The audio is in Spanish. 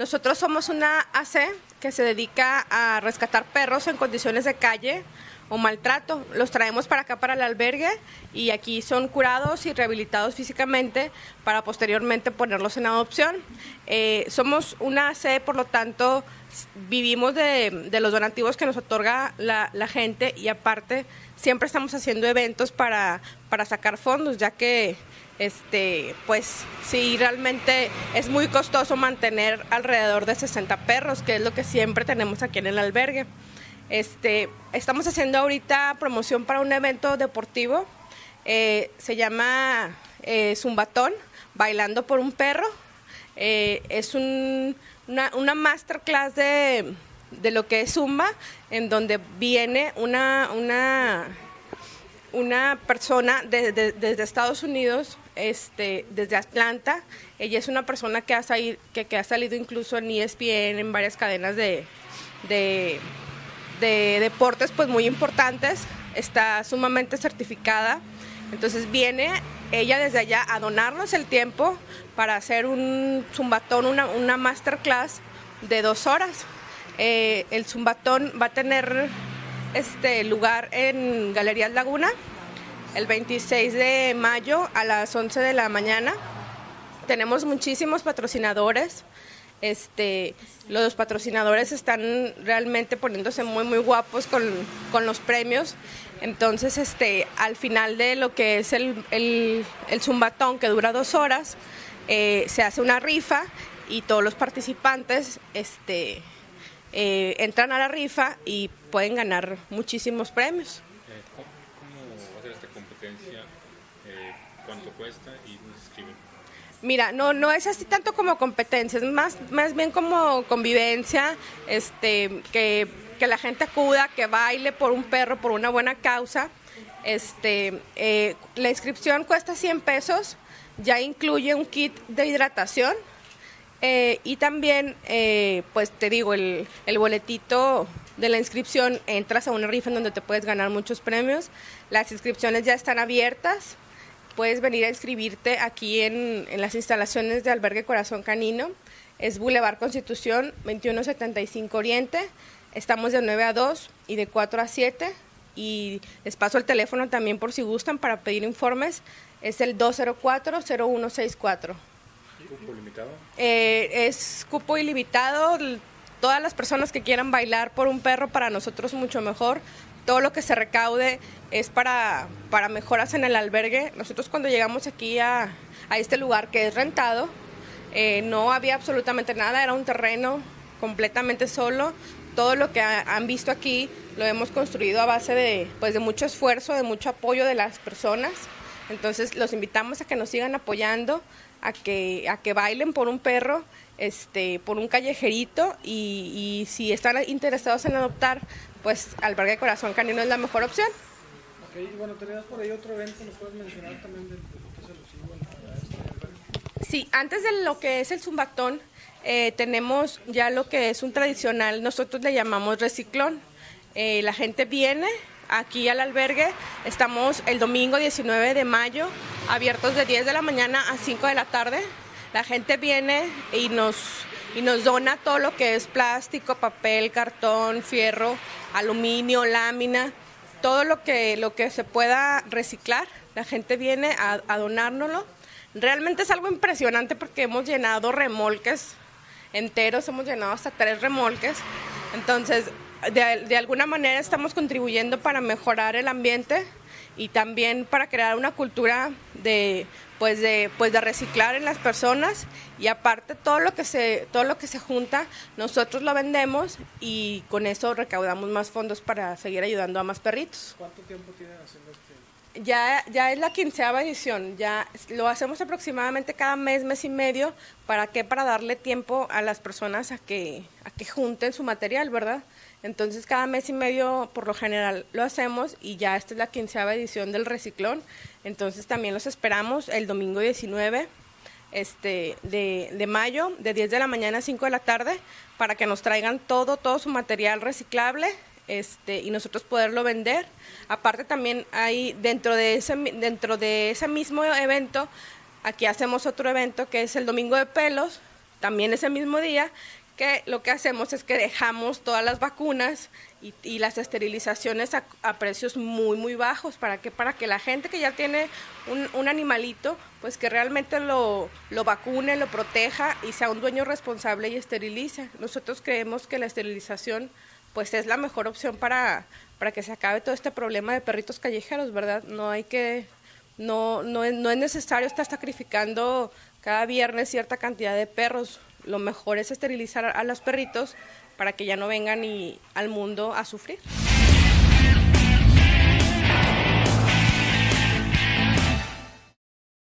Nosotros somos una AC que se dedica a rescatar perros en condiciones de calle o maltrato. Los traemos para acá, para el albergue, y aquí son curados y rehabilitados físicamente para posteriormente ponerlos en adopción. Somos una AC, por lo tanto, vivimos de los donativos que nos otorga la gente, y aparte siempre estamos haciendo eventos para sacar fondos, ya que pues sí, realmente es muy costoso mantener alrededor de 60 perros, que es lo que siempre tenemos aquí en el albergue. Estamos haciendo ahorita promoción para un evento deportivo, se llama Zumbatón, Bailando por un Perro. Es una masterclass de lo que es Zumba, en donde viene una persona desde Estados Unidos, desde Atlanta. Ella es una persona que ha salido incluso en ESPN, en varias cadenas de deportes pues muy importantes. Está sumamente certificada. Entonces viene ella desde allá a donarnos el tiempo para hacer un zumbatón, una masterclass de 2 horas. El zumbatón va a tener lugar en Galerías Laguna el 26 de mayo a las 11 de la mañana. Tenemos muchísimos patrocinadores. Los patrocinadores están realmente poniéndose muy muy guapos con los premios. Entonces al final de lo que es el zumbatón, que dura 2 horas, se hace una rifa y todos los participantes entran a la rifa y pueden ganar muchísimos premios. ¿Cómo va a ser esta competencia? ¿Cuánto cuesta y dónde se inscriben? Mira, no es así tanto como competencia, es más bien como convivencia, que la gente acuda, que baile por un perro, por una buena causa. La inscripción cuesta 100 pesos, ya incluye un kit de hidratación, y también, pues te digo, el boletito de la inscripción, entras a una rifa en donde te puedes ganar muchos premios. Las inscripciones ya están abiertas. Puedes venir a inscribirte aquí en las instalaciones de Albergue Corazón Canino. Es Boulevard Constitución 2175 Oriente. Estamos de 9 a 2 y de 4 a 7. Y les paso el teléfono también por si gustan para pedir informes. Es el 204-0164. ¿Cupo limitado? Es cupo ilimitado. Todas las personas que quieran bailar por un perro, para nosotros mucho mejor. Todo lo que se recaude es para mejoras en el albergue. Nosotros cuando llegamos aquí a este lugar que es rentado, no había absolutamente nada, era un terreno completamente solo. Todo lo que han visto aquí lo hemos construido a base de mucho esfuerzo, de mucho apoyo de las personas. Entonces los invitamos a que nos sigan apoyando, a que bailen por un perro, por un callejerito, y si están interesados en adoptar, pues Albergue Corazón Canino es la mejor opción. Ok, y bueno, tenías por ahí otro evento, ¿nos puedes mencionar también de lo que es alusivo a Sí, antes de lo que es el zumbatón, tenemos ya lo que es un tradicional, nosotros le llamamos reciclón. La gente viene aquí al albergue, estamos el domingo 19 de mayo, abiertos de 10 de la mañana a 5 de la tarde. La gente viene y nos dona todo lo que es plástico, papel, cartón, fierro, aluminio, lámina, todo lo que se pueda reciclar. La gente viene a donárnoslo. Realmente es algo impresionante porque hemos llenado remolques enteros, hemos llenado hasta 3 remolques. Entonces, de alguna manera estamos contribuyendo para mejorar el ambiente y también para crear una cultura de reciclar en las personas, y aparte todo lo que se junta nosotros lo vendemos y con eso recaudamos más fondos para seguir ayudando a más perritos. ¿Cuánto tiempo tienen haciendo Ya es la 15ª edición, ya lo hacemos aproximadamente cada mes y medio. ¿Para qué? Para darle tiempo a las personas a que junten su material, ¿verdad? Entonces cada mes y medio por lo general lo hacemos, y ya esta es la 15ª edición del reciclón. Entonces también los esperamos el domingo 19 de mayo, de 10 de la mañana a 5 de la tarde, para que nos traigan todo su material reciclable, y nosotros poderlo vender. Aparte también hay dentro de ese mismo evento, aquí hacemos otro evento que es el Domingo de Pelos, también ese mismo día, que lo que hacemos es que dejamos todas las vacunas y las esterilizaciones a precios muy, muy bajos. ¿Para qué? Para que la gente que ya tiene un animalito, pues que realmente lo vacune, lo proteja y sea un dueño responsable y esterilice. Nosotros creemos que la esterilización pues es la mejor opción para que se acabe todo este problema de perritos callejeros, ¿verdad? No es necesario estar sacrificando cada viernes cierta cantidad de perros. Lo mejor es esterilizar a los perritos para que ya no vengan al mundo a sufrir.